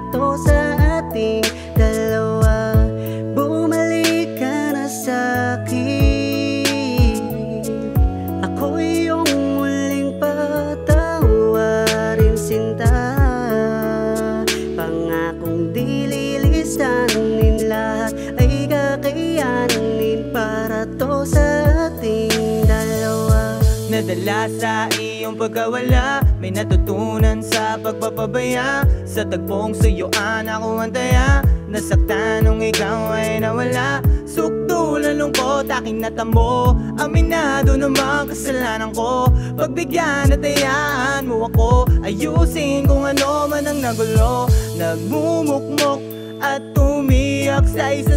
to sa ating dalawa. Bumalik ka na sa'kin, ako iyong muling patawarin, sinta. Pangakong di lilisanin, lahat ay kakayanin para to sa ating dalawa. Nadala sa iyong pagkawala, may natutunan sa pagpapabaya. Sa tagpong suyuan ako antaya, nasaktan nung ikaw ay nawala. Sukdo, lungkot, aking natamo, aminado naman kasalanan ko. Pagbigyan at hayaan mo ako, ayusin kung ano man ang nagulo. Nagmumukmok at umiyak sa isang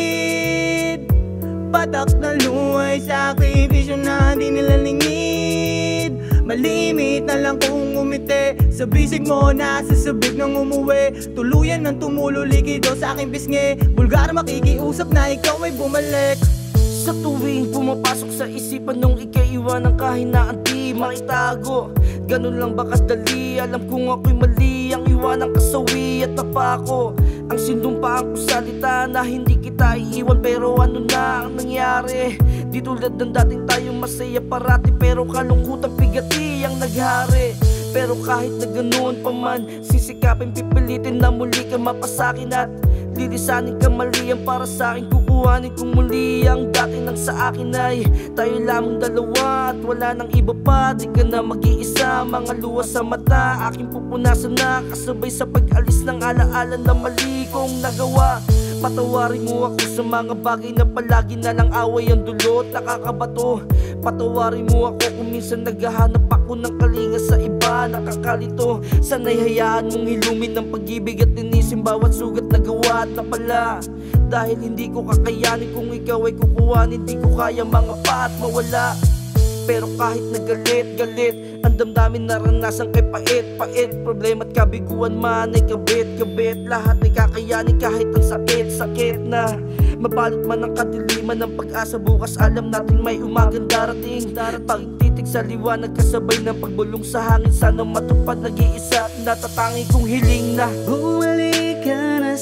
silid, patak na luhay, sakripisyo na di nila lingid. Malimit na lang kung umiti, sa bisig mo nasasabik nang umuwi. Tuluyan ng tumulo, likido sa aking pisngi, bulgar makikiusap na ikaw ay bumalik. Sa tuwing pumapasok sa isipan nung ikaiwan ng kahinaan di maitago, ganun lang ba kadali? Alam kong ako'y mali, ang iwanang kasawi at napako. Ang sinumpaan ko salita na hindi kita iiwan, pero ano na ang nangyari? Di tulad ng dating tayong masaya parati, pero kalungkutan bigati ang naghari. Pero kahit na ganoon pa man, sisikapin pipilitin na muli ka mapasakin at lilisanin ka mali ang para sa'kin. Kukuhanin kong muli ang dati nang sa akin ay tayo lamang dalawa at wala nang iba pa. Di ka na mag-iisa, mga luha sa mata aking pupunasan na kasabay sa pag-alis ng alaala na mali kong nagawa. Patawarin mo ako sa mga bagay na palagi na lang away ang dulot, nakakabato. Patawarin mo ako kung minsan naghahanap ako ng kalinga sa iba, nakakalito. Sana'y hayaan mong hilumin ng pag-ibig at linisin bawat sugat na gawa at napala. Dahil hindi ko kakayanin kung ikaw ay kukuhanin, hindi ko kaya mga pa at mawala. Pero kahit nagalit-galit, ang damdamin naranasan kay pait-pait. Problema at kabiguan man ay kabit-kabit, lahat ay kakayanin kahit ang sakit-sakit na. Mabalot man ang kadiliman ng pag-asa, bukas alam natin may umagang darating. Pagtitig sa liwanag kasabay ng pagbulong sa hangin, sana matupad nag-iisa at natatangi kong hiling na bumalik ka na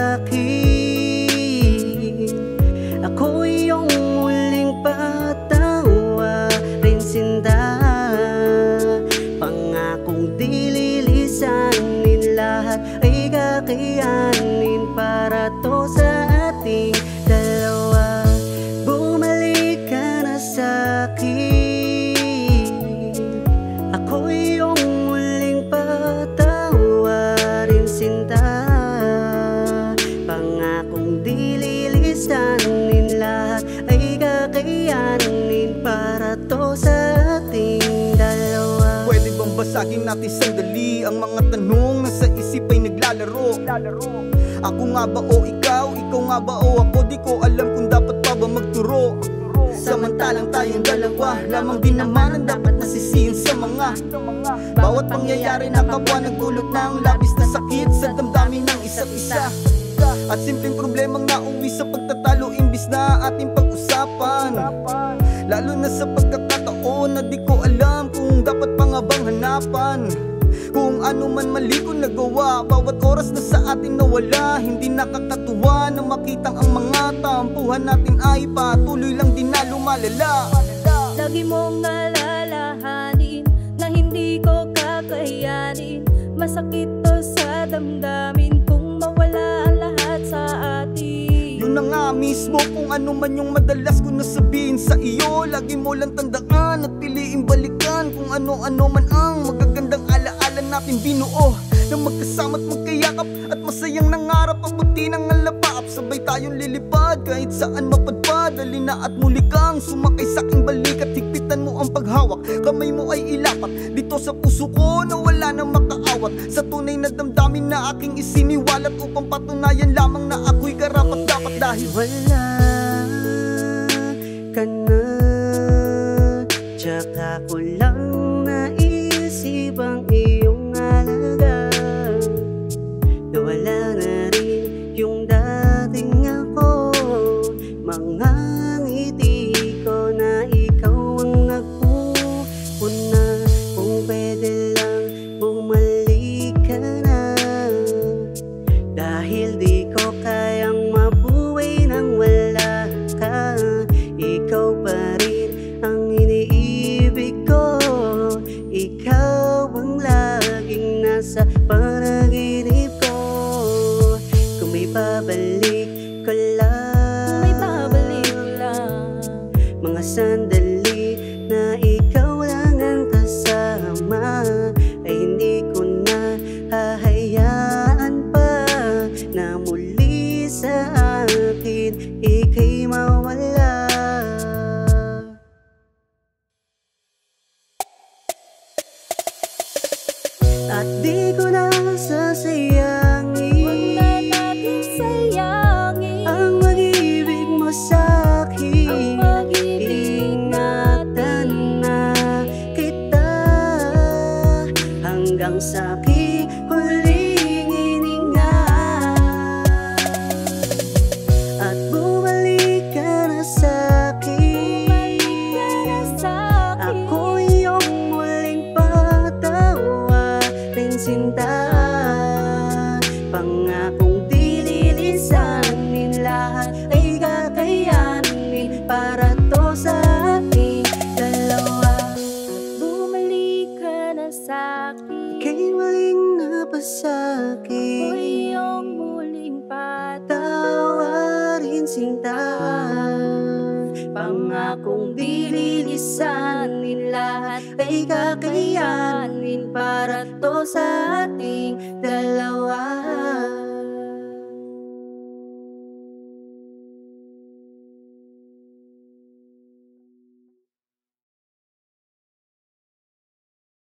sa'kin, ako iyong muling patawarin, sinta. Pangakong di lilisanin, lahat ay kakayanin para to sa ating dalawa. Bumalik ka na sa'kin, ako iyong muling patawarin, sinta. Pangakong di lilisanin, lahat ay kakayanin para to sa ating dalawa. Pwede bang basagin natin sandali ang mga tanong na sa isip ay naglalaro? Ako nga ba o ikaw? Ikaw nga ba o ako? Di ko alam kung dapat pa ba magturo. Samantalang tayong dalawa lamang din naman ang dapat nasisihin sa mga bawat pangyayari na kapwa nagdulot ng labis na sakit sa damdamin ng isa't isa. At simpleng problemang nauwi sa pagtatalo imbis na ating pag-usapan. Lalo na sa pagkakataon na di ko alam kung dapat pa nga bang hanapan. Kung ano man mali ko nagawa, bawat oras na sa atin nawala. Hindi nakakatuwa na makitang ang mga tampuhan natin ay patuloy lang din na lumalala. Lagi mong alalahanin na hindi ko kakayanin, masakit to sa damdamin kung mawala ang lahat sa atin. Yun na nga mismo kung ano man yung madalas ko nasabihin sa iyo. Lagi mo lang tandaan at piliin balikan kung ano-ano man ang magagandang alaala natin binuo, na magkasama't magkayakap at masayang nangarap. Abutin ang alapap, sabay tayong lilipad kahit saan mapadpad. Dali na at muli kang sumakay sa aking balik at higpitan mo ang paghawak. Kamay mo ay ilapat dito sa puso ko na wala nang makaawat. Sa tunay na damdamin na aking isiniwalat upang patunayan lamang na ako'y karapat dapat. Dahil wala ka na, tsaka ko lang naisip ang iyong halaga. Nawala na rin yung dating ako, mga ngiti ko na ikaw ang nagpupuna. Kung pwede lang bumalik ka na, Dahil di ko kayang mabuhay nang wala ka. Ikaw pa rin ang iniibig ko. Ikaw ang laging nasa panaginip ko. Kung may babalik ko lang, May babalik lang. mga sandali na ikaw lang ang kasama, ay hindi ko na hahayaan pa na muli sa akin ika'y mawala. At di ko na sasayangin Huwag na natin sayangin ang pag-ibig mo sa'kin. ang pag-ibig Ingatan na kita hanggang sa aking huling hininga. At bumalik ka na sa'kin. Bumalik ka na sa'kin. Ako iyong muling patawarin, sinta. Pangakong di lilisanin, lahat ay kakayanin para to sa ating dalawa. Bumalik ka na sa'kin. Ika'y muling Ako napasa'kin, iyong muling tawarin, sinta. Pangakong di lilisanin, lahat ay kakayanin para to sa